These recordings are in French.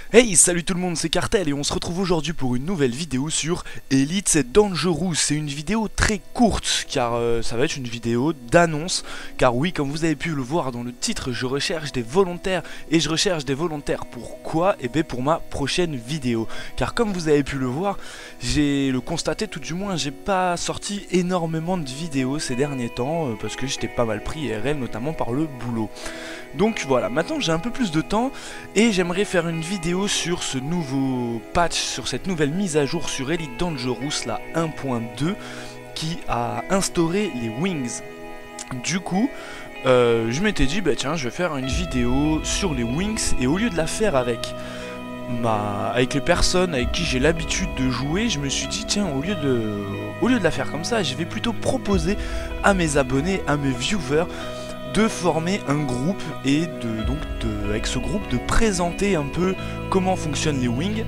Hey, salut tout le monde, c'est Cartel et on se retrouve aujourd'hui pour une nouvelle vidéo sur Elite Dangerous. C'est une vidéo très courte car ça va être une vidéo d'annonce. Car oui, comme vous avez pu le voir dans le titre, je recherche des volontaires. Et je recherche des volontaires pourquoi? Eh bien pour ma prochaine vidéo. Car comme vous avez pu le voir, j'ai le constaté tout du moins, j'ai pas sorti énormément de vidéos ces derniers temps parce que j'étais pas mal pris IRL, notamment par le boulot. Donc voilà, maintenant j'ai un peu plus de temps et j'aimerais faire une vidéo sur ce nouveau patch, sur cette nouvelle mise à jour sur Elite Dangerous, la 1.2, qui a instauré les wings. Du coup, je m'étais dit, bah tiens, je vais faire une vidéo sur les wings et au lieu de la faire avec les personnes avec qui j'ai l'habitude de jouer, je me suis dit, tiens, au lieu de la faire comme ça, je vais plutôt proposer à mes abonnés, à mes viewers, de former un groupe et avec ce groupe de présenter un peu comment fonctionnent les wings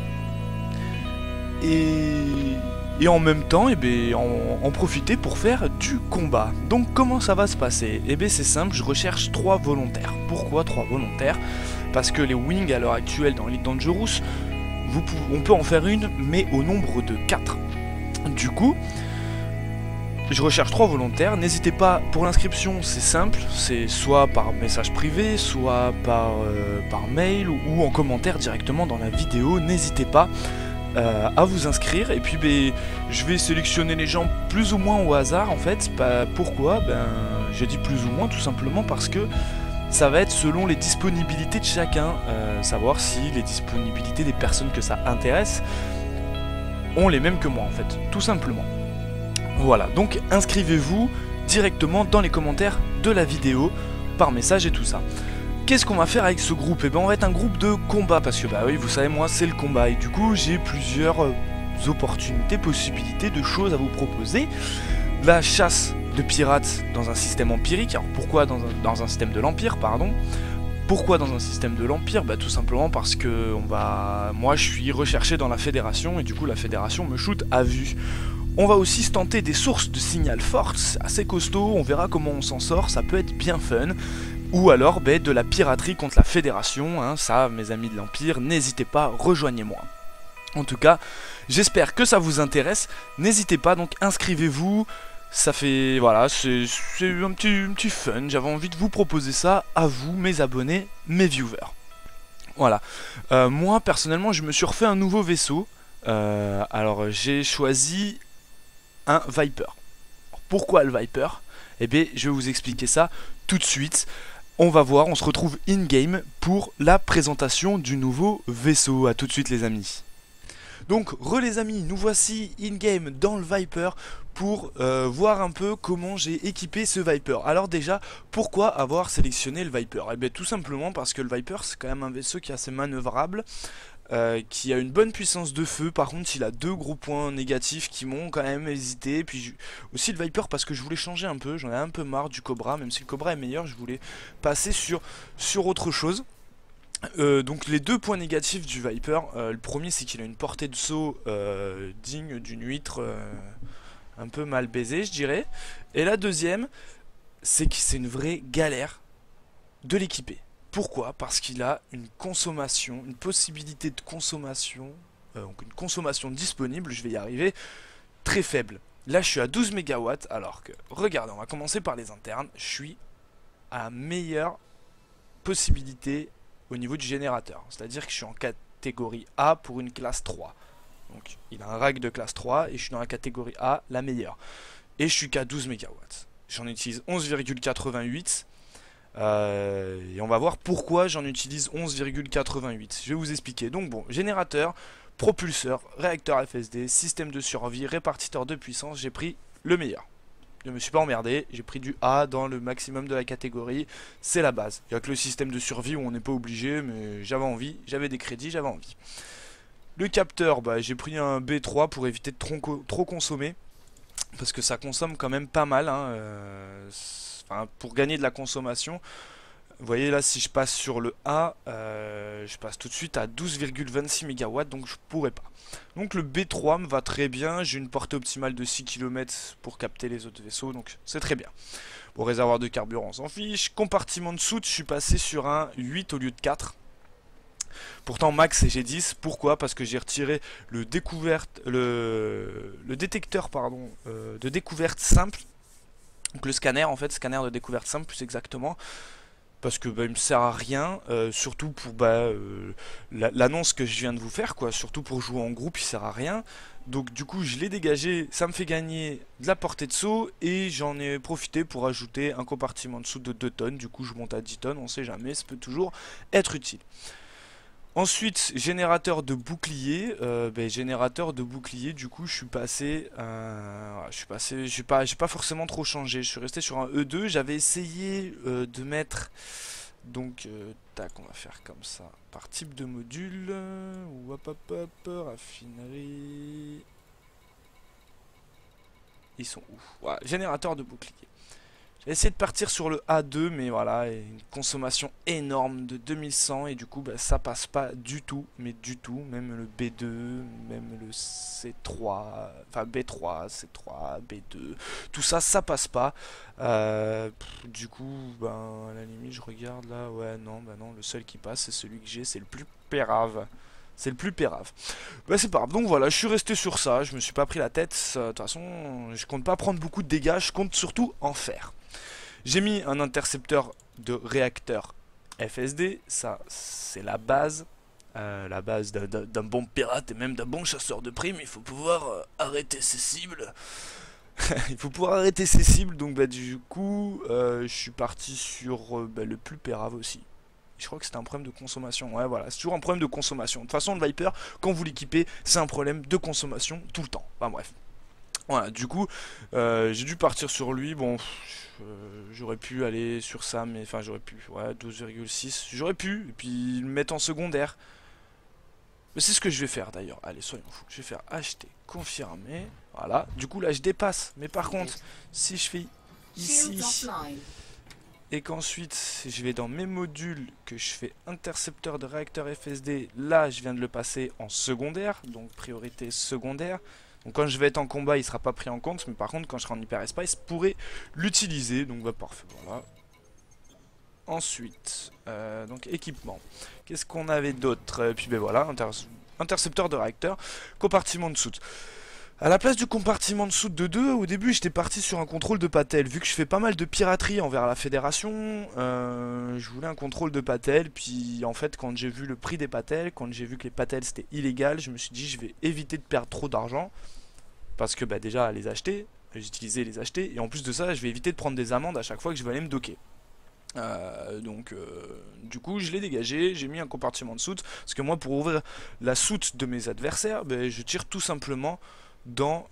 et en même temps en profiter pour faire du combat. Donc comment ça va se passer? Eh bien c'est simple, je recherche 3 volontaires. Pourquoi 3 volontaires? Parce que les wings à l'heure actuelle dans Elite Dangerous, on peut en faire une mais au nombre de 4. Du coup, je recherche 3 volontaires, n'hésitez pas, pour l'inscription c'est simple, c'est soit par message privé, soit par mail ou en commentaire directement dans la vidéo, n'hésitez pas à vous inscrire et puis je vais sélectionner les gens plus ou moins au hasard en fait. Pourquoi? Je dis plus ou moins tout simplement parce que ça va être selon les disponibilités de chacun, savoir si les disponibilités des personnes que ça intéresse ont les mêmes que moi en fait, tout simplement. Voilà, donc inscrivez-vous directement dans les commentaires de la vidéo, par message et tout ça. Qu'est-ce qu'on va faire avec ce groupe? Eh bien on va être un groupe de combat, parce que bah oui, vous savez, moi c'est le combat, et du coup j'ai plusieurs opportunités, possibilités de choses à vous proposer. La chasse de pirates dans un système empirique, alors pourquoi dans un système de l'Empire, pardon. Pourquoi dans un système de l'Empire? Bah tout simplement parce que moi je suis recherché dans la Fédération, et du coup la Fédération me shoot à vue. On va aussi se tenter des sources de signal fortes, assez costauds, on verra comment on s'en sort, ça peut être bien fun. Ou alors de la piraterie contre la Fédération, hein, ça mes amis de l'Empire, n'hésitez pas, rejoignez-moi. En tout cas, j'espère que ça vous intéresse, n'hésitez pas, donc inscrivez-vous, ça fait, voilà, c'est un petit fun, j'avais envie de vous proposer ça à vous, mes abonnés, mes viewers. Voilà, moi personnellement je me suis refait un nouveau vaisseau, alors j'ai choisi un Viper. Pourquoi le Viper? Eh bien, je vais vous expliquer ça tout de suite. On va voir, on se retrouve in-game pour la présentation du nouveau vaisseau. A tout de suite les amis. Donc, les amis, nous voici in-game dans le Viper pour voir un peu comment j'ai équipé ce Viper. Alors déjà, pourquoi avoir sélectionné le Viper? Eh bien tout simplement parce que le Viper c'est quand même un vaisseau qui est assez manœuvrable. Qui a une bonne puissance de feu. Par contre il a 2 gros points négatifs qui m'ont quand même hésité. Puis aussi le Viper parce que je voulais changer un peu, j'en ai un peu marre du Cobra. Même si le Cobra est meilleur, je voulais passer sur autre chose. Donc les 2 points négatifs du Viper, le premier c'est qu'il a une portée de saut digne d'une huître un peu mal baisée je dirais. Et la deuxième c'est que c'est une vraie galère de l'équiper. Pourquoi? Parce qu'il a une consommation, une possibilité de consommation, donc une consommation disponible, je vais y arriver, très faible. Là je suis à 12 MW, alors que, regardez, on va commencer par les internes, je suis à meilleure possibilité au niveau du générateur. C'est-à-dire que je suis en catégorie A pour une classe 3. Donc il a un rack de classe 3 et je suis dans la catégorie A, la meilleure. Et je suis qu'à 12 MW. J'en utilise 11,88. Et on va voir pourquoi j'en utilise 11,88. Je vais vous expliquer. Donc bon, générateur, propulseur, réacteur FSD, système de survie, répartiteur de puissance, j'ai pris le meilleur. Je me suis pas emmerdé, j'ai pris du A dans le maximum de la catégorie, c'est la base. Il n'y a que le système de survie où on n'est pas obligé, mais j'avais envie, j'avais des crédits, j'avais envie. Le capteur, j'ai pris un B3 pour éviter de trop consommer, parce que ça consomme quand même pas mal, hein, pour gagner de la consommation. Vous voyez là, si je passe sur le A, je passe tout de suite à 12,26 MW, donc je pourrais pas. Donc le B3 me va très bien, j'ai une portée optimale de 6 km pour capter les autres vaisseaux, donc c'est très bien. Bon, réservoir de carburant, on s'en fiche. Compartiment de soute, je suis passé sur un 8 au lieu de 4. Pourtant max c'est G10, pourquoi? Parce que j'ai retiré le détecteur pardon, de découverte simple. Donc le scanner en fait, scanner de découverte simple plus exactement. Parce que bah, il me sert à rien, surtout pour l'annonce que je viens de vous faire, quoi. Surtout pour jouer en groupe, il sert à rien. Donc du coup, je l'ai dégagé, ça me fait gagner de la portée de saut et j'en ai profité pour ajouter un compartiment de saut de 2 tonnes. Du coup, je monte à 10 tonnes, on sait jamais, ça peut toujours être utile. Ensuite, générateur de bouclier. Générateur de bouclier, du coup, je suis passé. J'ai pas forcément trop changé. Je suis resté sur un E2. J'avais essayé de mettre. Donc, tac, on va faire comme ça. Par type de module. Hop, hop, hop, raffinerie. Ils sont où? Voilà, générateur de bouclier. J'ai essayé de partir sur le A2, mais voilà, une consommation énorme de 2100 et du coup bah, ça passe pas du tout, mais du tout, même le B2, même le C3, enfin B3, C3, B2, tout ça, ça passe pas. Du coup, ben à la limite je regarde là, ouais non, bah non, le seul qui passe c'est celui que j'ai, c'est le plus pérave. C'est le plus pérave. Bah c'est pas grave. Donc voilà, je suis resté sur ça. Je me suis pas pris la tête. De toute façon, je compte pas prendre beaucoup de dégâts. Je compte surtout en faire. J'ai mis un intercepteur de réacteur FSD. Ça, c'est la base. La base d'un bon pirate et même d'un bon chasseur de primes. Il faut pouvoir arrêter ses cibles. Il faut pouvoir arrêter ses cibles. Donc bah du coup, je suis parti sur le plus pérave aussi. Je crois que c'était un problème de consommation. Ouais, voilà, c'est toujours un problème de consommation. De toute façon, le Viper, quand vous l'équipez, c'est un problème de consommation tout le temps. Enfin bref. Voilà, du coup, j'ai dû partir sur lui. Bon, j'aurais pu aller sur ça, mais enfin, j'aurais pu. Ouais, 12,6. J'aurais pu, et puis le mettre en secondaire. Mais c'est ce que je vais faire d'ailleurs. Allez, soyons fous. Je vais faire acheter, confirmer. Voilà. Du coup, là, je dépasse. Mais par contre, si je fais ici. Et qu'ensuite je vais dans mes modules, que je fais intercepteur de réacteur FSD, là je viens de le passer en secondaire, donc priorité secondaire. Donc quand je vais être en combat il sera pas pris en compte, mais par contre quand je serai en hyperespace je pourrai l'utiliser, donc bah parfait, voilà. Ensuite, donc équipement, qu'est-ce qu'on avait d'autre? Et puis ben voilà, intercepteur de réacteur, compartiment de soute. A la place du compartiment de soute de 2, au début j'étais parti sur un contrôle de Patel. Vu que je fais pas mal de piraterie envers la fédération, je voulais un contrôle de Patel. Puis en fait quand j'ai vu le prix des Patels, quand j'ai vu que les Patels c'était illégal, je me suis dit je vais éviter de perdre trop d'argent. Parce que bah, déjà les acheter, j'utilisais les acheter, et en plus de ça je vais éviter de prendre des amendes à chaque fois que je vais aller me docker. Du coup je l'ai dégagé, j'ai mis un compartiment de soute. Parce que moi pour ouvrir la soute de mes adversaires, bah, je tire tout simplement dans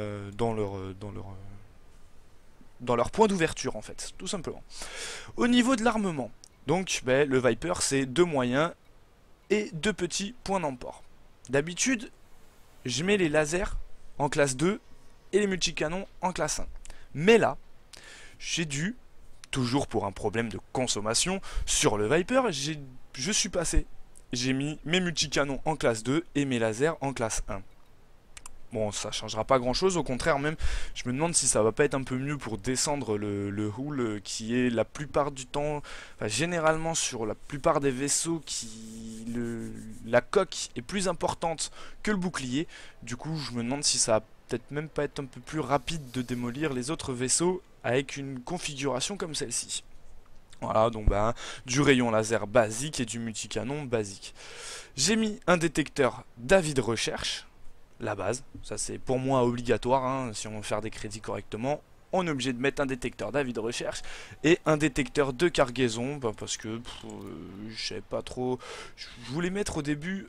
leur point d'ouverture en fait, tout simplement. Au niveau de l'armement, donc le Viper c'est 2 moyens et 2 petits points d'emport. D'habitude, je mets les lasers en classe 2 et les multicanons en classe 1. Mais là, j'ai dû, toujours pour un problème de consommation, sur le Viper, je suis passé. J'ai mis mes multicanons en classe 2 et mes lasers en classe 1. Bon, ça changera pas grand chose, au contraire même, je me demande si ça va pas être un peu mieux pour descendre le hull qui est la plupart du temps, enfin, généralement sur la plupart des vaisseaux la coque est plus importante que le bouclier. Du coup, je me demande si ça va peut-être même pas être un peu plus rapide de démolir les autres vaisseaux avec une configuration comme celle-ci. Voilà, donc du rayon laser basique et du multicanon basique. J'ai mis un détecteur d'avis de recherche. La base, ça c'est pour moi obligatoire, hein, si on veut faire des crédits correctement, on est obligé de mettre un détecteur d'avis de recherche et un détecteur de cargaison, parce que je savais pas trop, je voulais mettre au début,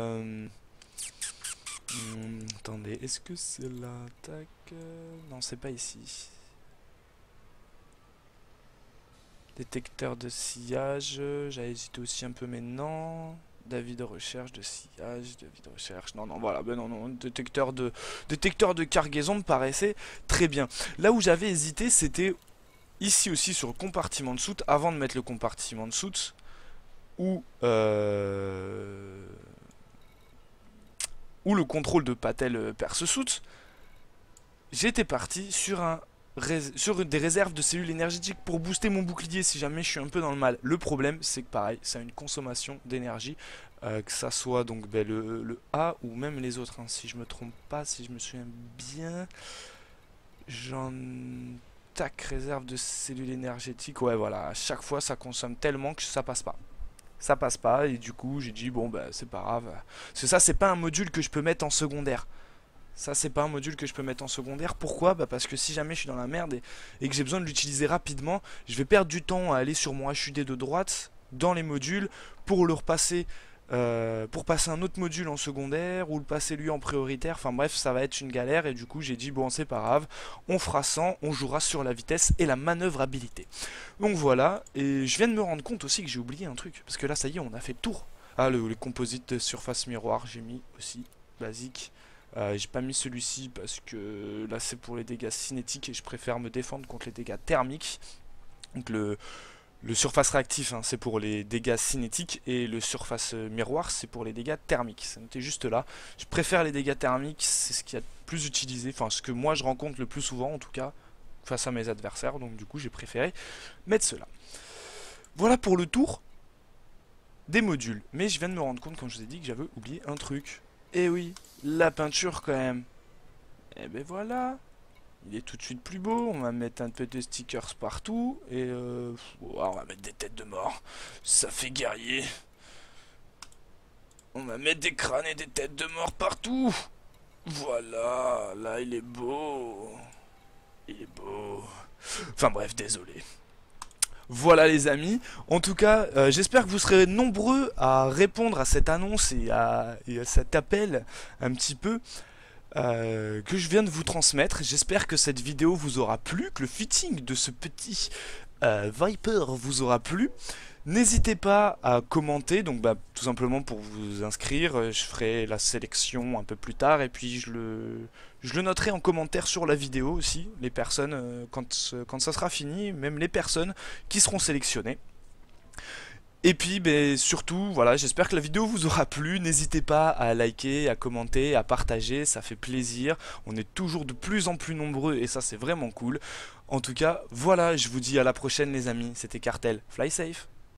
attendez, est-ce que c'est là, tac, non c'est pas ici, détecteur de sillage, j'avais hésité aussi un peu mais non... D'avis de recherche, de sillage, d'avis de recherche. Non, non, voilà, ben non, détecteur de cargaison me paraissait très bien. Là où j'avais hésité, c'était ici aussi sur le compartiment de soute, avant de mettre le compartiment de soute, où le contrôle de Patel perce-soute. J'étais parti sur des réserves de cellules énergétiques pour booster mon bouclier si jamais je suis un peu dans le mal. Le problème c'est que pareil, ça a une consommation d'énergie que ça soit donc le A ou même les autres, hein, si je me trompe pas, si je me souviens bien. J'en... Tac, réserve de cellules énergétiques. Ouais, voilà, à chaque fois ça consomme tellement que ça passe pas. Ça passe pas, et du coup j'ai dit bon bah c'est pas grave. Parce que ça c'est pas un module que je peux mettre en secondaire. Ça c'est pas un module que je peux mettre en secondaire. Pourquoi? Bah parce que si jamais je suis dans la merde et que j'ai besoin de l'utiliser rapidement, je vais perdre du temps à aller sur mon HUD de droite dans les modules pour le repasser, pour passer un autre module en secondaire ou le passer lui en prioritaire. Enfin bref, ça va être une galère, et du coup j'ai dit bon c'est pas grave, on fera 100, on jouera sur la vitesse et la manœuvrabilité. Donc voilà, et je viens de me rendre compte aussi que j'ai oublié un truc, parce que là ça y est, on a fait le tour. Ah, les composites de surface miroir, j'ai mis aussi, basique. J'ai pas mis celui-ci parce que là c'est pour les dégâts cinétiques et je préfère me défendre contre les dégâts thermiques. Donc le surface réactif, hein, c'est pour les dégâts cinétiques, et le surface miroir c'est pour les dégâts thermiques. C'est noté juste là. Je préfère les dégâts thermiques, c'est ce qui est le plus utilisé, enfin ce que moi je rencontre le plus souvent en tout cas face à mes adversaires, donc du coup j'ai préféré mettre cela. Voilà pour le tour des modules. Mais je viens de me rendre compte quand je vous ai dit que j'avais oublié un truc. Et oui, la peinture quand même. Et ben voilà, il est tout de suite plus beau. On va mettre un peu de stickers partout. Et on va mettre des têtes de mort. Ça fait guerrier. On va mettre des crânes et des têtes de mort partout. Voilà, là il est beau. Il est beau. Enfin bref, désolé. Voilà les amis, en tout cas j'espère que vous serez nombreux à répondre à cette annonce et à cet appel un petit peu que je viens de vous transmettre. J'espère que cette vidéo vous aura plu, que le fitting de ce petit Viper vous aura plu. N'hésitez pas à commenter, donc tout simplement pour vous inscrire, je ferai la sélection un peu plus tard, et puis je le noterai en commentaire sur la vidéo aussi, les personnes, quand ça sera fini, même les personnes qui seront sélectionnées. Et puis surtout, voilà, j'espère que la vidéo vous aura plu. N'hésitez pas à liker, à commenter, à partager, ça fait plaisir. On est toujours de plus en plus nombreux et ça c'est vraiment cool. En tout cas, voilà, je vous dis à la prochaine les amis, c'était Cartel. Fly safe!